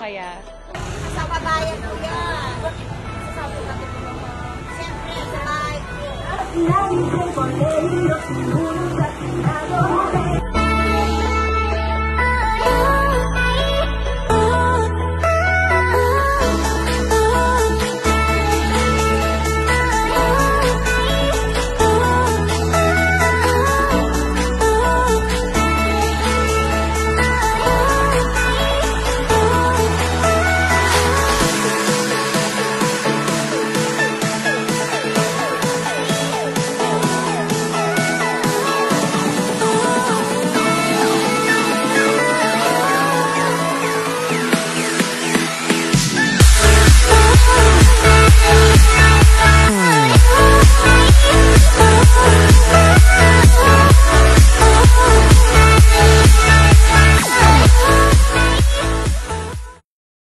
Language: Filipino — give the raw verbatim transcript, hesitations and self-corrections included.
kaya? Sa kabayan ko yan. Sasabi natin mo naman. Siyempre, sa bahay ko.